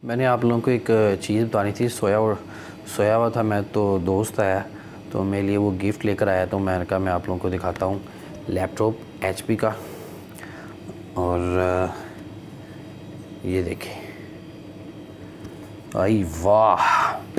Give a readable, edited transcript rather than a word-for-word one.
मैंने आप लोगों को एक चीज़ बतानी थी। सोया हुआ था मैं, तो दोस्त आया तो मेरे लिए वो गिफ्ट लेकर आया, तो मैंने कहा मैं आप लोगों को दिखाता हूँ लैपटॉप HP का। और ये देखें, आई वाह,